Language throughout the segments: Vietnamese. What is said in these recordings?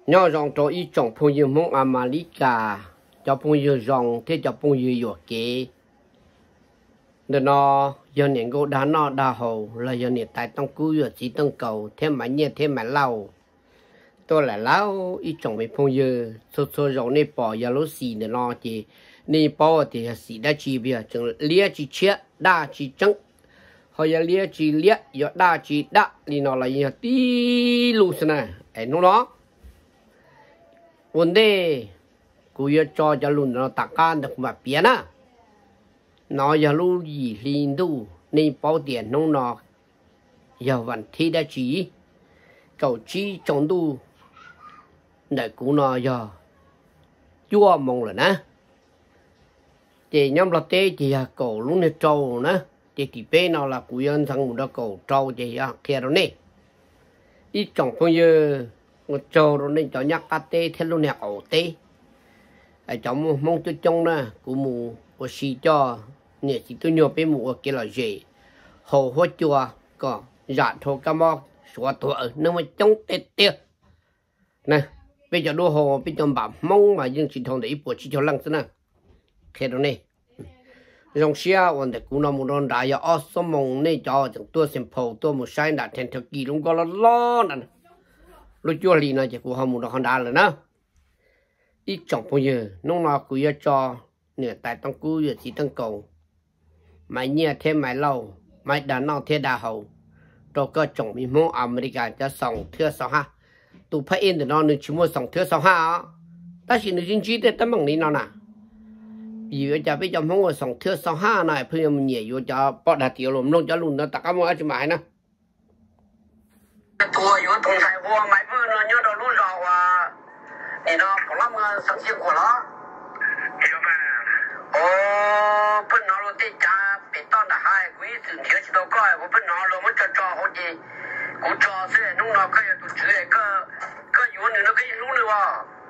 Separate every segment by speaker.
Speaker 1: nhỏ rong cho ít chồng phong yêu mong America cho phong yêu rong thế cho phong yêu york kế nên nó giờ này cô đã nó đào hậu là giờ này tại tông cú giờ chỉ tông cầu thêm mấy nhẹ thêm mấy lâu tôi là lâu ít chồng bị phong yêu số số rong này bỏ giờ lúc xì nên nó chỉ này bỏ thì xì đã chỉ bây giờ chừng lia chỉ chết đa chỉ trắng họ giờ lia chỉ lia giờ đa chỉ đa thì nó là giờ tí lù thế này ấy nó vấn đề cô yêu cho luôn nó tạc can được mà biến á nó giờ luôn gì liên tu nên bao tiền nó giờ vẫn thi đã chỉ cầu chi trong tu để cũng nó giờ chua mong là nè thì nhóm là tê thì cầu luôn này trâu nè thì bên nó là cô yêu thằng một đó cầu trâu thì kia đó nè ít trong phong yêu một trâu rồi nên cho nhắc cá tê theo luôn nè ổ tê ở trong mong tôi trong nè của mù của xì cho nè chỉ tôi nhớ bên mù kia là gì hồ hoa chùa có dạ thô cam mo xóa tuổi nếu mà trong tê tê nè bây giờ đua hồ bây giờ bảo mong mà nhưng chỉ thằng để bộ chỉ cho lăng thế nè thế đó nè dòng xe còn để cũng nó một đòn đại ở số mong này cho chúng tôi xem phô tôi một sai đã thành thực kỳ luôn có lo nè lúc chua lì nó chỉ của họ một đòn đại rồi nè ít trọng bao giờ nông nào cũng cho nửa tại tăng cú giờ chỉ tăng cầu máy nhẹ thêm máy lâu máy đá nào thêm đá hậu rồi có trọng bị mua America cho sòng thưa sáu ha tụ phải in để nó nên chỉ mua sòng thưa sáu ha ta chỉ được chính trị để tấm bằng lý nó nè vì cho bây giờ không có sòng thưa sáu ha này bây giờ mình nhảy vô cho bỏ đá tiểu lùm luôn cho luôn nó tắc mua cho mày nè
Speaker 2: tôi vô thùng sài gòn máy bự nó nhớ đầu luôn rồi thì nó có lắm sáng chiều của nó hiểu mà bên nó luôn thì cha bị tao đã hai quý sự thiếu chỉ đâu coi bên nó luôn mới cho họ gì cũng cho thế lúc nào cái tụi chơi cái yếu nữa nó cái lú nữa à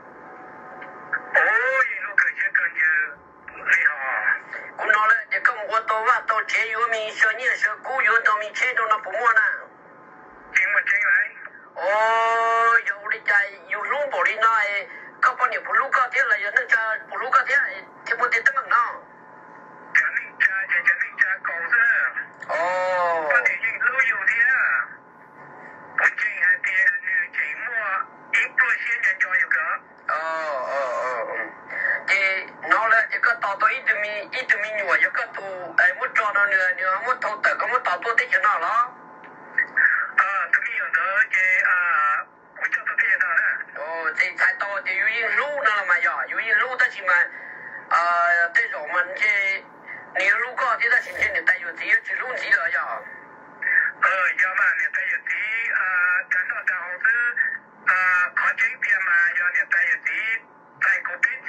Speaker 2: ôi lúc cái chơi cái gì hay hả cũng nói là chỉ có một tô và tô chế yếu mình sợ như sợ cũ yếu tô mình chế đâu nó cũng mua nè chính mà chế vậy yếu đi chạy yếu lú bỏ đi nói các bạn nhiều phụ nữ có thế là giờ nó cho phụ nữ có thế thì muốn tiền tăng nào cho nên cha cầu ra có thể những lưu nhiều thế à còn chuyện hay tiền chỉ mua ít đôi xe nhà cho nhiều cả thì nó là chỉ có tao ít tụi mình nhiều giờ có tụ ai muốn cho nó nữa muốn thâu tự có muốn tao tôi thích nào đó tụi mình ở đó cái cũng cho tôi thích nào nè thì tại tao thì yêu yên lú nó là mà giờ yêu yên lú ta chỉ mà这种嘛这你如果这个今天你带有这只路几了呀要嘛你带有这干到刚好是靠这边嘛要你带有这在个边去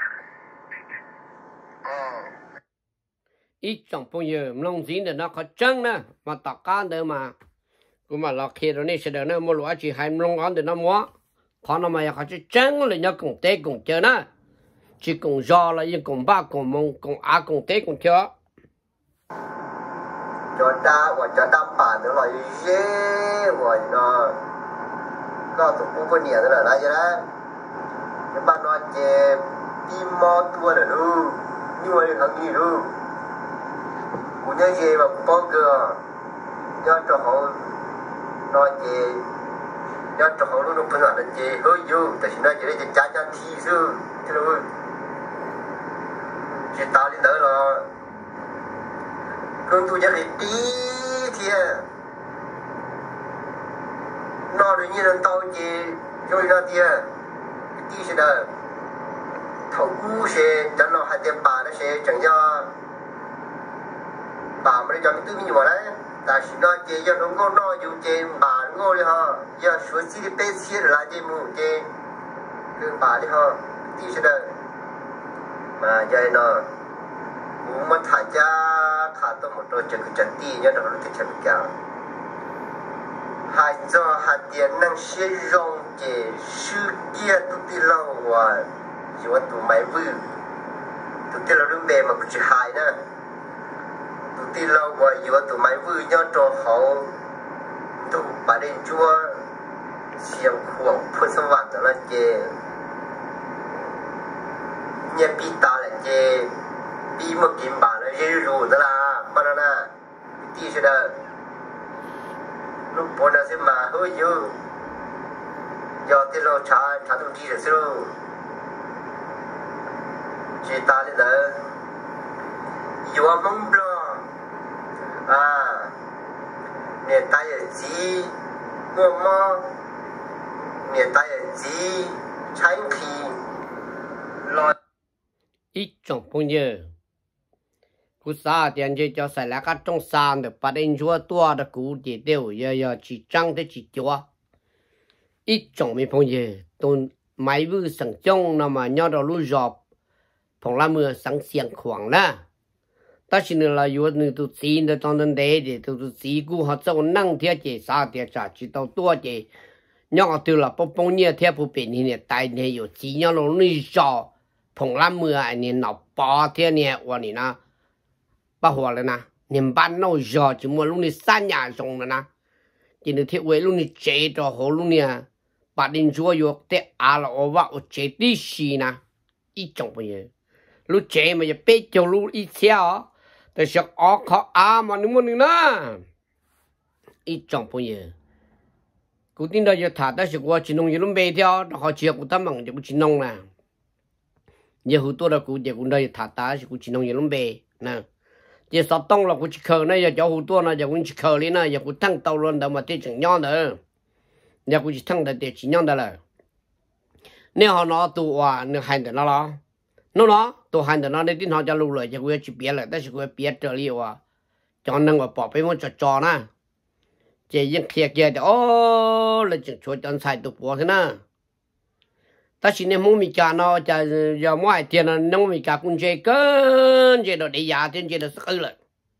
Speaker 1: ít trong phong giờ long dính để nó có trăng nè mà tạc can được mà cũng mà lọt kia rồi này sẽ được nó mua lúa chỉ hai long ăn để nó mua còn nó mà có chỉ trăng là nhớ cùng tê cùng chơi nè chỉ cùng do là nhưng cùng ba cùng mong cùng á cùng tết cùng chưa
Speaker 3: cho ta bản nó là dễ rồi nó có tụ cũng có nhiều nữa là vậy đó nhưng mà nó chỉ tim mò tua rồi luôn nhưng mà thằng gì luôn cũng như gì mà bao giờ do cho họ nó chỉ do cho họ luôn phân loại là chỉ hơi vô tại vì nó chỉ để trả cho thi sư thế thôi chỉ tao đi tới là cơn thu nhập tí thì nó được như là tao chỉ rồi nó thì tí sẽ đợi thầu cũ sẽ cho nó hai tiền bà nó sẽ chẳng cho bà mới cho cái tư mình vào đấy tại vì nó chỉ cho nó ngon nó dùng chỉ bà ngon đi ha giờ số chỉ đi bê xí là chỉ mua chỉ cứ bà đi ha tí sẽ đợi mà giờ nó muốn mà thả ra thả tôi một đôi chân chân đi nhớ đó nó thích chân cao hai cho hai tiền năng sẽ rong chỉ sự kia tụi đi lâu và dù tụi máy vui tụi đi lâu đừng bề mà cũng chỉ hai nữa tụi đi lâu và dù tụi máy vui nhớ cho họ tụi bà đến chua xiêm khuẩn phun sông vàng đó là chế nhà bị ta là chế bị một kim bản là dễ rồi đó là banana tí sẽ đó lúc bọn nó sẽ mà hơi nhiều giờ thì lo trả thông tin rồi chế ta lên đó yêu mong lo nè ta là gì mua mò nè ta là gì tránh khi lo
Speaker 1: ít trong phong nhớ cú sa tiền chơi cho xài lá cát trong sàn được bắt đến chúa tua được cú để đều giờ chỉ trăng tới chỉ chúa ít trong mình phong nhớ tôn máy vư sẵn trong nào mà nhau đầu lú giọt phong la mưa sẵn xiềng khoảng la ta chỉ là yêu người tu xin được trong đấy để tu sĩ cú họ cho năng thiết chế sa thiết trả chỉ tàu tua chế nhau từ là bốc bông nhẹ theo bút biển này tại này有chỉ nhau đầu lú giọt phong la mưa anh này nó bỏ theo này qua này na bao hòa lên na niệm ban nấu giò chỉ mua lúc này san nhà dùng nữa na chỉ được thiết về lúc này chế cho hồ lúc này bắt đến chúa yêu thế à là ở vợ chế tí xì na ít trong bây giờ lúc chế mà giờ biết cho lúc ít xéoแต่sẽออกเขาmàนึกมันนึงนะít trong bây giờกูtin đó giờ thà ta sẽ qua chỉ nông giờ lúc bây theo họ chiaกูta bằng giờกูchỉ nông nè giờ hữu tôi làกูgiờกูđây thà ta sẽกูchỉ nông giờ lúc bây nè chỉ sắp tông là cũng chỉ khờ này giờ cháu hụt tua này giờ cũng chỉ khờ lên này giờ cũng thăng tàu luôn đâu mà tiêu chừng nhon nữa giờ cũng chỉ thăng được tiêu chỉ nhon đó là nếu họ nói tụ à nếu hành được nó nó tụ hành được nó để tin họ cho lưu lại giờ cũng chỉ biết lại,但是cũng biết trở liệu à cho nên là bỏไปmột trò nè chỉ những kia kia thì ô là chừng chúa chân sai tụ bỏ thế nè ta chỉ nên muốn mình trả nó trả giờ mỗi tiền là nông mình trả cũng chơi cơn chơi đồ để giá tiền chơi đồ sức ư lại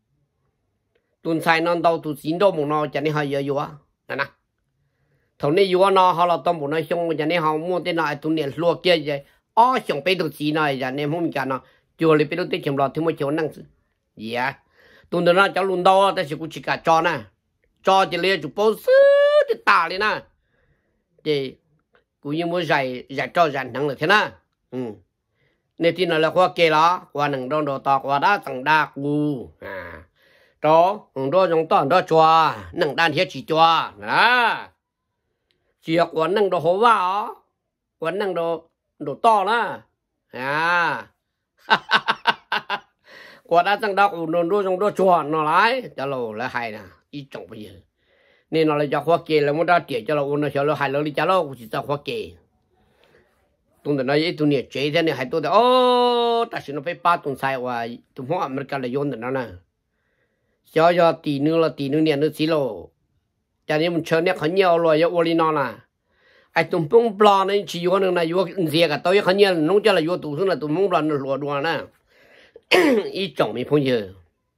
Speaker 1: tuần sai non đâu tụi xin đâu một nó cho nên họ giờ vừa nè thằng này vừa nó họ là tôm một nó xong cho nên họ mua tên này tụi này lúa kia vậy xong bây tụi xin này cho nên muốn mình trả nó chưa lấy bây giờ tiền chồng lọt thì mới chịu năng sự dạ tuần đó nó cháu luôn đâu ta chỉ cũng chỉ cả cho nè cho chỉ lấy chụp bao xứ thì tả lên nè thì cũng như muốn dạy cho dạy năng lực thế nào, nên tin là khoa kê đó, khoa năng đòn đồ to, khoa đá tăng đa cù, đó, đó giống to đó chua, năng đan thiết chỉ chua, chỉ khoa năng đồ hố vào, khoa năng đồ to đó, khoa đá tăng đa cù, đồ giống đồ chua, nó lái, cho lâu là hay nè, ít trọng bây giờ. Nên nó là cho khoa kê là muốn ra tiền cho là nó cho nó hai lần đi cho nó cũng chỉ cho khoa kê tuần đó ấy tuần này chế thế này hai tuần đó ô ta chỉ nó phải ba tuần sai và tuần hoa America là yến đó nè cho tỷ nữa là tỷ nữa nè nữa xí lô cho nên mình chơi nè khẩn nhiều rồi yo oli nó nè ai tuần bông bò này chỉ yo nữa này yo gì cả tôi khẩn nhiều nông cho là yo tụ xuống là tuần bông bò nó lùa đùa nè ít trọng mình phong giờ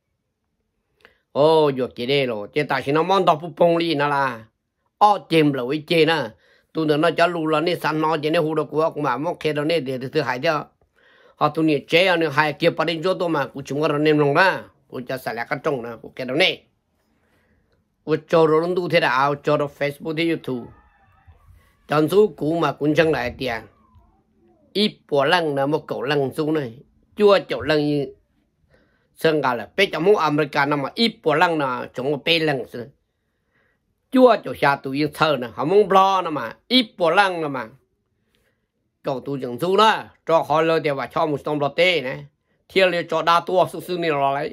Speaker 1: ô yo cái đây rồi cái ta chỉ nó món đậu bông đi nè là chìm là với chê nè tụi nó cho lù là nè săn nó chỉ nè hú được của mà móc khe đó nè để thứ hai đó họ tụi nè chế nè hai kia bắt đến chỗ tôi mà cũng chúng nó nêm lòng ra cũng cho xài lại cái trồng nè cũng cái đó nè cũng cho rồi nó tu thế nào cho rồi Facebook thế YouTube chọn số cũ mà cũng chẳng lại tiền ít bỏ lăng là một cậu lăng số này chua chậu lăng như sơn gà là bé trong món America nó mà ít bỏ lăng là chúng nó bé lăng rồi chúa cho xa tụi yên thơ nè họ muốn lo nè mà ít bỏ lăng nè mà cậu tụi chẳng chú đó cho họ lời để vào cho một tông lọt tê nè thiên liệt cho đa tua sự này rồi lấy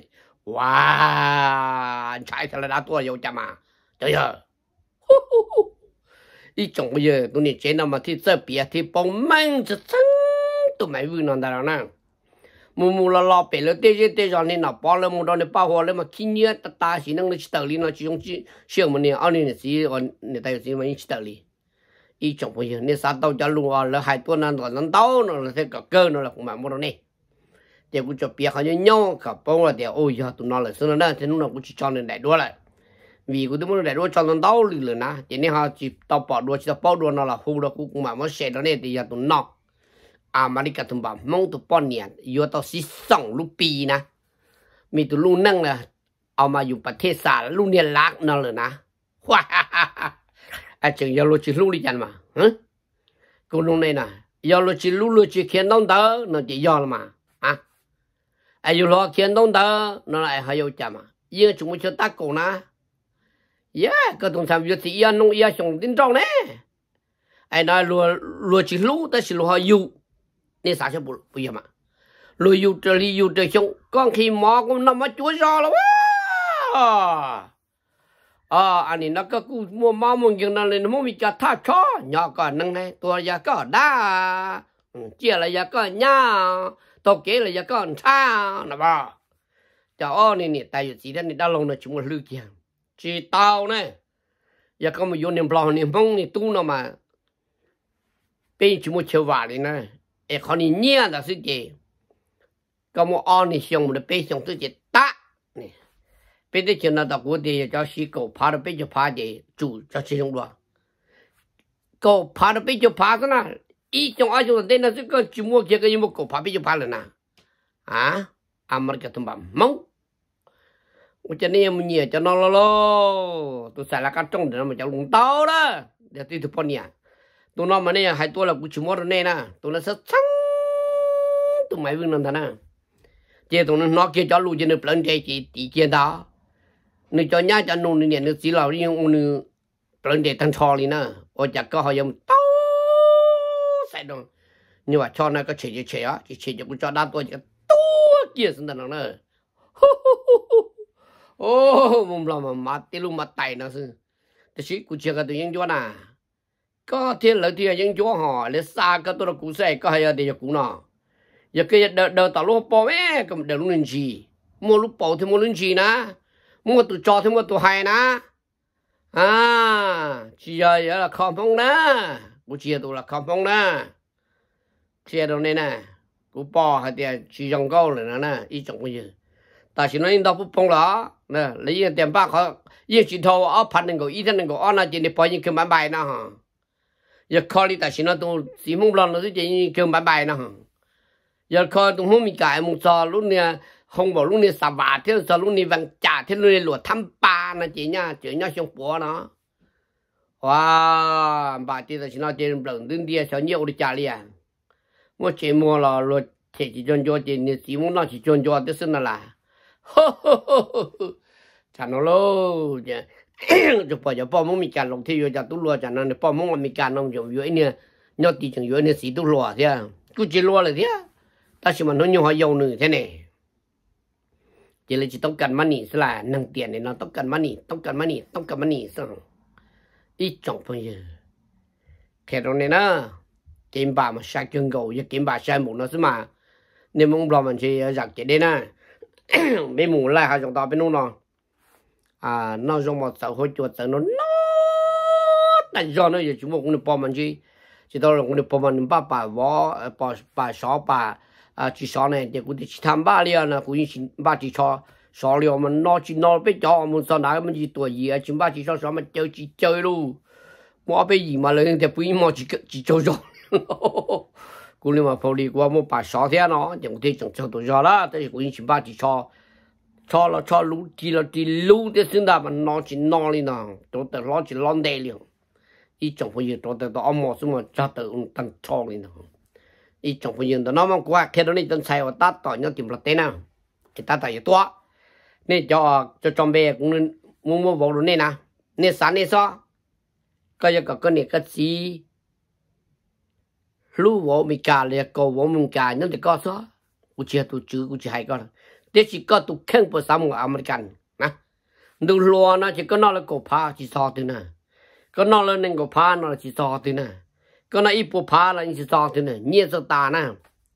Speaker 1: wow chạy thật là đa tua vô chả mà trời ơi ít chồng bây giờ tụi này chế nào mà thì sơ bìa thì bông mang cho sáng tụi mày vui nó đó nè mù lo bể了这让你拿包了，到你包好了嘛，今年大些能去得里呢，就用去小么呢，2年的时我你带时嘛去得里，一种不行，你啥到家路啊，了还多难能到呢，了这个个呢了，我买不到呢，结果就别好像鸟个包了的，哦呀，都拿了，是了呢，这弄了我去找人来多了，vì của tôi muốn来多找人到里了呢，今年哈去到包多去到包多呢了，后了我买我写的呢，底下都拿。America thùng bảo mong tụi bọn nhện vô tao xí sòng lúc pi na mi tụi lu năng là ao mà dùng bát thế xả lu nhện lạc nó rồi na chừng giờ lu chỉ lu đi chăn mà cô lúc này nè giờ lúc chỉ khiến đông tớ nó chỉ giờ là mà à ai giờ lo khiến đông tớ nó lại hay yêu chả mà giờ chúng mình cho ta cổ na cái đồng sản việt thì yên nông yên sống tin trong đấy ai nói lúa chỉ lúa ta chỉ lúa hay yêu nên sao cho bây giờ mà lúa yêu trời xong con khi mò cũng nằm ở chuối giò là anh ấy nó có cú mua máu mua những năng lên mua bị chặt thắt chó nhỏ còn năng này tua giờ có đá chia là giờ có nhá tàu kế là giờ có cha nè bà cho này tại vì đó này đã lâu rồi chúng mình lưu kia chỉ tao này giờ có một vô niệm lòng niệm mong niệm tu nào mà bên chúng mình chơi vào đi này em còn đi nhia là sự gì có một anh này xong một bên xong tự己打này bây giờ chuyện nào của thì cho sĩ cậu phá được bây giờ phá để chủ cho sử dụng đó cậu phá được bây giờ phá thế nào ý trong ai trong đây là cái chúng mua kia cái một cậu phá bây giờ phá lên nào à amar cái thằng bầm mông cho nên mình nhớ cho nó lo tôi xài là cái trong để mà cho lùng tao đó để tôi thực hiện tôi nói mà này hai tôi là cũng chúng mua rồi nè tôi là rất trắng tôi mấy vương làm thế nào chỉ tôi nó kia cho lùi cho nó lên đây chỉ kia đó nếu cho nhá cho nôn này nó chỉ là riêng nó lên đây thằng trò này nè ở chả có họ dùng tao sai đâu nhưng mà cho nó có chế á chỉ cho cho đa tôi chỉ tua kia sinh thần nó ô mồm làm mà mát tí luôn mát tay nó sư thì chỉ cũng chưa có tụi những chỗ nào có thiên lợi thì những chỗ họ để xa cái tôi là cú xe có hay để cho cú nào giờ cái đợt tao lúc bỏ mẹ cầm đợt lúc lên gì mua lúc bỏ thì mua lên gì nè mua tụi cho thì mua tụi hay nè chỉ giờ là không phong nè cú chia tụi là không phong nè chia đâu này nè cú bỏ hay thì chỉ trồng câu là nè ít trồng cái gì ta chỉ nói đâu phong đó nè lấy tiền bạc họ ít chỉ thâu ở phần này có ít thân này có ăn là chỉ để bỏ những cái bán bài nè hả giờ coi đi ta chỉ nói tụi chỉ mong lần nó chỉ cái bán bài nè hả giờ coi tụi hôm mình cài một trò lúc này không bảo lúc này xả vả thế giờ lúc này vàng trả thế lúc này lụa thăm ba nó chỉ nhau xong búa nó wow bà chị ta chỉ nói trên lần đứng đi sao nhiều đi trả liền mua chỉ mua là lụa chỉ chôn cho chỉ này chỉ muốn nó chỉ chôn cho thế xin là chả nó lâu chứ chụp vào cho bọn mình cài lồng thì vô cho tôi lụa chả nó bọn mình cài nông dùng vô này nhau tí chẳng vô này xí tôi lụa thế cứ chỉ lụa là thế ta chỉ mà nói nhiều họ giàu nữa thế này chỉ là chỉต้องการมันนี่สละนั่งเตียนเนี่ยเราต้องการมันนี่สั่งอีจ่องพงยืแค่ตรงนี้นะเกมบ่ามาใช้เกินกูอย่าเกมบ่าใช้หมูนะสิมาเนี่ยมึงบอกมันจะอยากจะได้นะไม่หมูไล่หาจ่องต่อไปนู่นเนาะนอกจากหมดเสาหัวจวดเสาโน่นแต่ย้อนเลยอย่าจุ่มกูเนี่ยปอมันchỉ tao là người phụ mình bà võ bà xó bà chỉ xó này thì cũng chỉ tham ba liền là cũng chỉ ba chỉ cho xó liền mình nó chỉ nó biết cho mình sao nãy mình chỉ tuổi gì chỉ ba chỉ xó mình chơi luôn mua cái gì mà lên thì bây giờ chỉ chơi rồi cũng như mà phụ đi qua mua bà xó thế nó thì cũng thấy chẳng chơi tuổi rồi đó thì cũng chỉ ba chỉ cho là cho lú chỉ lú thì sinh ra mà nó chỉ nó đi nào tôi tự nó chỉ lon đây liền ít trong phương diện tôi tự âm mưu xong mà cho tự tăng cho lên nào ít trong phương diện tôi nói mà qua khi đó này tôi xài vào ta tỏi nhau tìm là thế nào thì ta tỏi to nên cho trong bè cũng mua vào luôn này nè nên sáng nên sao cái này cái gì lú vào mình cả là cầu vào mình cả nhưng thì có sao cũng chỉ hay con thế chỉ có tụ khen của sao mà American nè đồ lúa nó chỉ có nó là cổ phá chỉ so thế nào có nó lên nên cổ phá nó chỉ so thế nào có nó ít bộ phá là chỉ so thế nào nhiều sao ta nè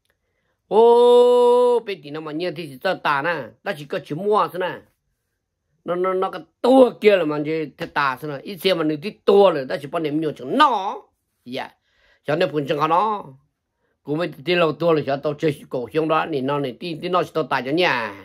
Speaker 1: ô bây giờ nó mà nhiều thì chỉ sao ta nè ta chỉ có chỉ mua thế nào nó cái tua kia là mà chỉ thế ta thế nào ít xem mà những cái tua rồi ta chỉ bao nhiêu chừng nó dạ cho nên phần chừng nó cũng mới đi lâu tua rồi cho tao chơi cổ xong đó thì nó này tí nó tao tài cho nhà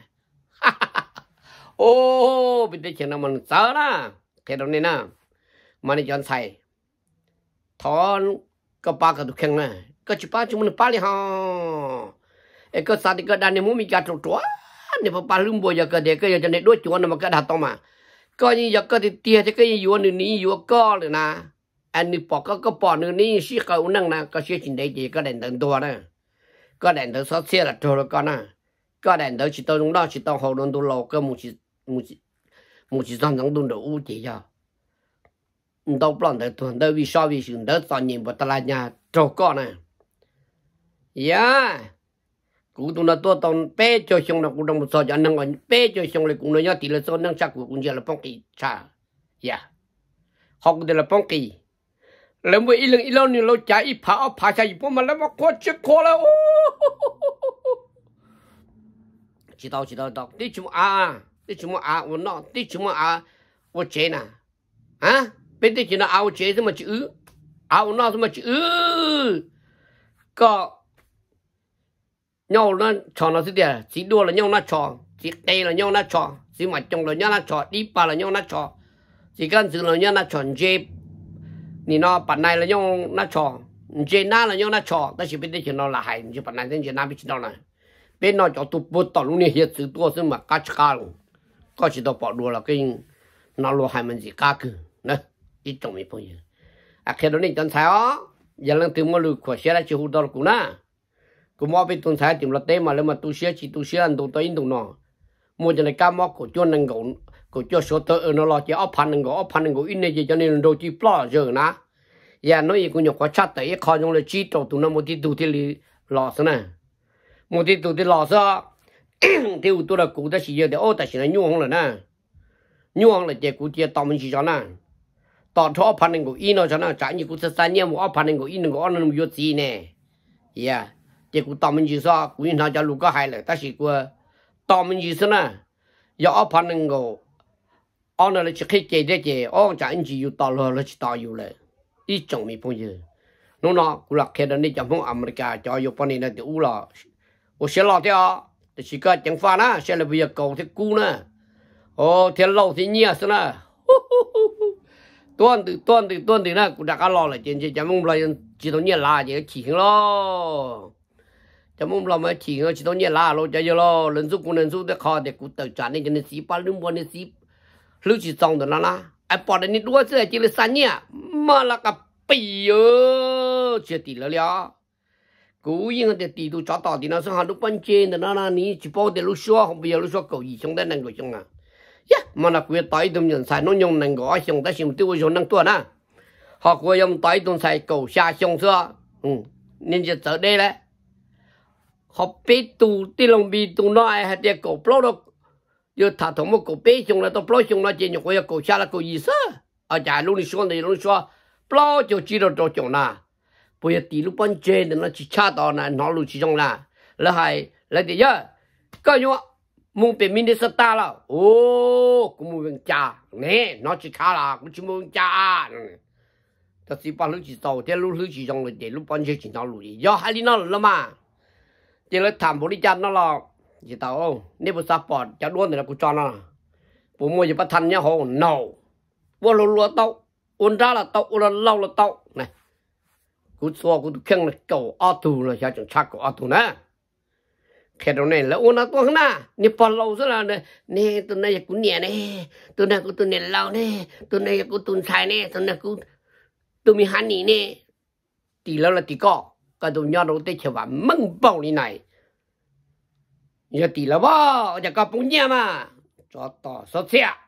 Speaker 1: ô bây giờ chuyện nào mình sợ đó cái đó này nè mà này chọn xài thọ có ba cái thuộc khen này có chỉ ba chúng mình ba đi ha cái sao thì cái đàn này muốn mình cắt trộn trộn này ba lưng bồi giờ cái để cái giờ này đôi chuột mà cái đặt to mà coi như giờ cái thì tia thì cái yuan này yuan co rồi nè anh đi bỏ có bỏ nữa ní xí cầu năng nè có xí chuyện đấy gì có đèn tận tua nè có đèn tận sót xe là trôi rồi con nè có đèn tận chỉ tao đúng đó chỉ tao hậu đồn tôi lò cái một chỉ xong giống tôi đủ chỉ cho đâu plan để tuần đâu vì sao vì sự đó toàn nhìn vào ta là nhà trâu con nè yeah cú tôi nói tôi tao bé cho xong là cú đồng một số cho năng còn bé cho xong là cú nói nhá tỷ lệ số năng chắc của cú giờ là phong kỳ cha yeah học được là phong kỳแล้วเมื่ออีหลังนี่เราจ่ายอีผาเอาผาใส่พวกมันแล้วมาโคตรเจ็บคอแล้ว知道你怎么啊我那你怎么啊我姐呢啊别的就那啊我姐怎么去啊我那怎么去ก็nhau nó tròn nó thế nào chỉ đua là nhau nó tròn chỉ tê là nhau nó tròn chỉ mà trồng là nhau nó tròn đi pa là nhau nó tròn chỉ cần sự là nhau nó tròn dêนี่เนาะปัจจัยละยองน่าชอเจน่าละยองน่าชอแต่สิเป็นได้เจน่าละหายจะปัจจัยเจน่าไม่ชิดเอานะเป็นนอกจากตัวปวดต่อลุงเนี่ยเหี้ยสื่อตัวซึ่งมากัดขาลงก็ชิดเอาปอดรัวแล้วก็ยิ่งน่ารัวหายมันสิกาคือนะอีจงมีพงอยู่อ่ะแค่ตรงนี้ตอนเช้าอย่าลืมถึงมาลูกขวดเสียแล้วจะหูดอลกูนะกูมองไปตรงเช้าถึงเราเต้มาแล้วมาตู้เสียชีตู้เสียอันตัวอินตรงนอมัวจะในการมองกูจวนนั่งกูจะสวดเตอเราจะเอาพันหนึ่งกูอินเนี่ยจะเนี่ยโดนจีปลาเจอนะอย่าน้อยกูอยากว่าชัดแต่ยังคอยยังเลยจีโตตัวนั้นมัวที่ดูที่หล่อซะนะมัวที่ดูที่หล่อซะที่อุตัวละกูได้สิเยอะแต่โอ้แต่สินะยุ่งเลยนะยุ่งเลยเจ้ากูจะต่อมันสิจ้านะต่อทอพันหนึ่งกูอินเอาจ้านะจ่ายนี่กูจะสั่งเนี่ยมัวเอาพันหนึ่งกูอินหนึ่งกูอันนั้นมันยุ่งจีเนี่ยอย่าเจ้ากูต่อมันสิซะกูยินทางจะลูกก็หายเลยแต่สิกูต่อมันสิซะนะอย่าเอาพันหนึ่งกูอันนั้นเลยจะคิดเจ๊ได้เจ๊อ๋อจ่ายนี่อยู่ต่อเลยจะต่ออยู่เลยอีจงมีพงยืนน้องๆกูหลักแค่ตอนนี้จำพงอเมริกาจอยอยู่ปนี้นะเดี๋ยวอู้หล่อโอ้เสียหล่อเท่าแต่สิก็จังฟ้านะเสียเลยไปเก่าที่กูนะโอ้เท่าหล่อที่เนี้ยสินะต้นตีนะกูดักก็หล่อเลยจริงๆจำพงเราจีตรงเนี้ยลาจะขี่ขึ้นล้อจำพงเราไม่ขี่ขึ้นจีตรงเนี้ยลาเราจะเยอะล้อเรื่องสู้กูเรื่องสู้แต่คอเด็กกูเติร์ดจานนี่จะในสีปลาลืมบนในสีหรือจีซองตัวนั้นนะไอ้ปอดนี่ด้วยเสื้อจีเลยสันเนี่ยมาละกับปีเชื่อตีแล้วกูยังแต่ตีดูจอต่อตีนะสังหารลูกปันเจนแต่นั่นนี่จีปอดลูกชัวของเบียร์ลูกชัวเก่าอีช่องได้นั่งกูช่องอ่ะยะมันละกูจะต่อยตรงยันใส่น้องยงนั่งกูช่องได้ชิมตัวช่องนั่งตัวนะหากกูยังต่อยตรงใส่เก่าชาช่องเสื้อนี่จะเจอได้แล้วเขาไปตูที่ลงบีตูน้อยให้เด็กเก่าปล้อดgiờ thà thằng một cổ bé chung là tao plo chung là chỉ nhục cái cổ xa là cổ gì sao ở nhà lúc này xuống plo cho chỉ được cho chung na bây giờ tí lúc ban chơi nó chỉ cha tao na nó lúc chỉ chung là hay là gì vậy cái nhua muốn bị mình đi sát ta là ô cũng muốn cha nè nó chỉ khá là cũng chỉ muốn cha ta chỉ ban lúc chỉ tao thế lúc chỉ chung là để lúc ban chơi chỉ nó lúc gì do hai đi nó là mà chỉ là thảm bố đi cha nó là chỉ tao nếu bữa sau bỏ cho đuôn thì làกูcho nó bố mua gì bắt thành nhá hồ no bố lúa tao uốn ra là tao uốn lâu là tao nàyกูxuaกูkhen là cầu auto là sao chẳng chắc cầu auto nè cái đó này là uốn nó to hơn na nếu bỏ lâu rất là nè tụi này cũng nhẹ nè tụi này cũng tụi này lâu nè tụi này cũng tụi xài nè tụi này cũng tụi mình hắn nè tỷ lâu là tỷ cọ cái tụi nhau đầu tiên chỉ vào măng bầu này giờ tỷ là bao giờ có bún nhẹ mà cho tỏ sốt xe